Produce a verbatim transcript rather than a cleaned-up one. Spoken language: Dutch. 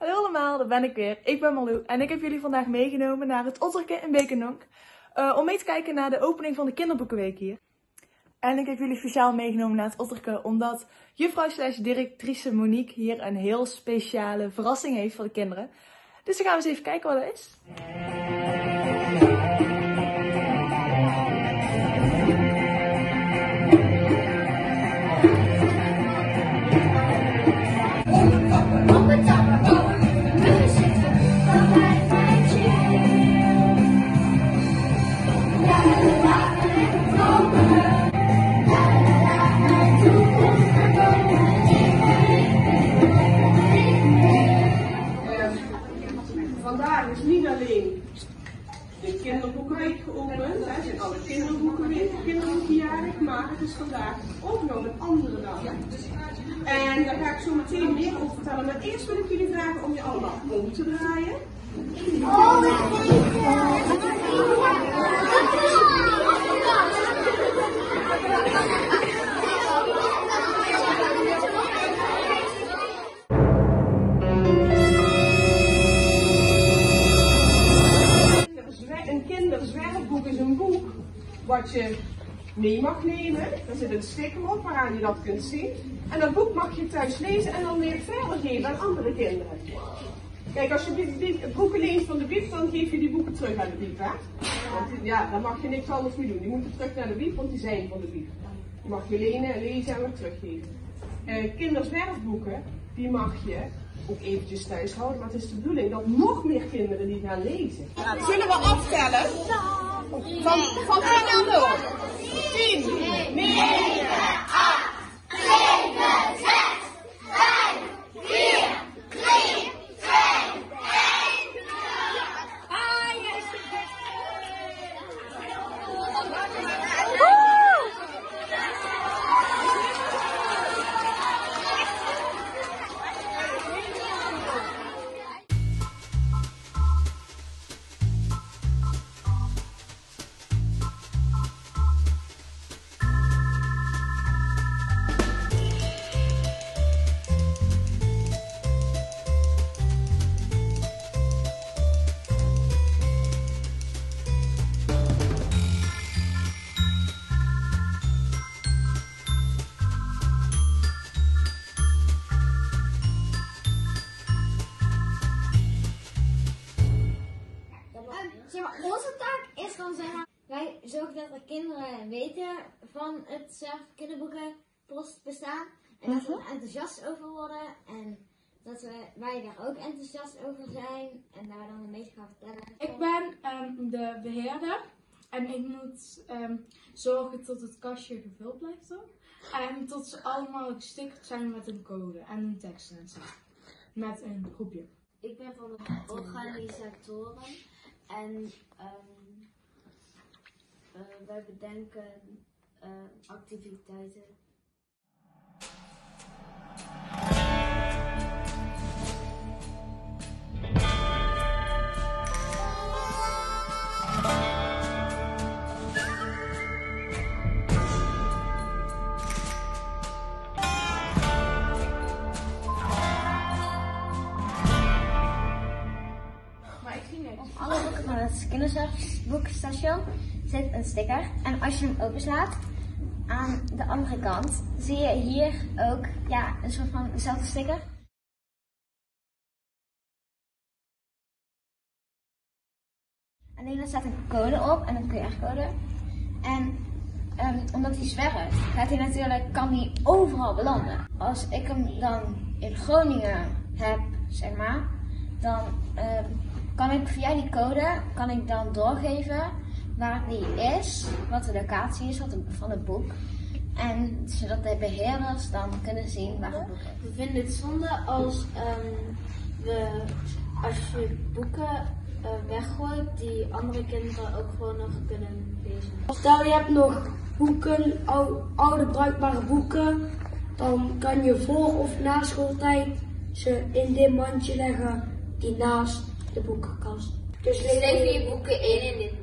Hallo allemaal, daar ben ik weer. Ik ben Marlou en ik heb jullie vandaag meegenomen naar het Otterke in Beekendonk. Uh, om mee te kijken naar de opening van de kinderboekenweek hier. En ik heb jullie speciaal meegenomen naar het Otterke omdat juffrouw slash directrice Monique hier een heel speciale verrassing heeft voor de kinderen. Dus dan gaan we eens even kijken wat dat is. Vandaag is niet alleen de kinderboekenweek geopend, hè, zijn alle kinderboekenweek, kinderboekenjarig, maar het is vandaag ook nog een andere dag. En daar ga ik zo meteen meer over vertellen, maar eerst wil ik jullie vragen om je allemaal om te draaien. Een kinderzwerfboek is een boek wat je mee mag nemen. Er zit een sticker op waaraan je dat kunt zien. En dat boek mag je thuis lezen en dan weer verder geven aan andere kinderen. Kijk, als je die, die boeken leent van de bieb, dan geef je die boeken terug aan de bieb, hè? Want ja, dan mag je niks anders mee doen. Die moeten terug naar de bieb, want die zijn van de bieb. Die mag je lenen, lezen en weer teruggeven. Uh, kinderzwerfboeken, die mag je ook eventjes thuis houden, maar het is de bedoeling dat nog meer kinderen die gaan lezen. Zullen we aftellen? Van, van tien naar nul. tien, negen, acht, zeven, zes, vijf, vier, drie, twee, één. Ah, yes. Zeg maar, onze taak is gewoon zeggen, wij zorgen dat de kinderen weten van het zelf kinderboekenpost bestaan. En dat we er enthousiast over worden. En dat we, wij daar ook enthousiast over zijn. En daar dan een beetje gaan vertellen. Ik ben um, de beheerder. En ik moet um, zorgen tot het kastje gevuld blijft ook. En tot ze allemaal gestickerd zijn met een code en een tekst en zo. Met een groepje. Ik ben van de organisatoren. En um, uh, wij bedenken uh, activiteiten. Op alle boeken van het kinderboekenstation zit een sticker. En als je hem openslaat, aan de andere kant zie je hier ook ja, een soort van dezelfde sticker. Alleen er staat een code op en een Q R-code. En um, omdat hij zwerft, gaat hij natuurlijk, kan hij overal belanden. Als ik hem dan in Groningen heb, zeg maar, dan um, kan ik via die code kan ik dan doorgeven waar die is, wat de locatie is van het boek. En zodat de beheerders dan kunnen zien waar het boek is. We vinden het zonde als, um, we, als je boeken uh, weggooit die andere kinderen ook gewoon nog kunnen lezen. Stel je hebt nog boeken, ou, oude bruikbare boeken, dan kan je voor of na schooltijd ze in dit mandje leggen die naast de boekenkast. Dus leg je boeken in in dit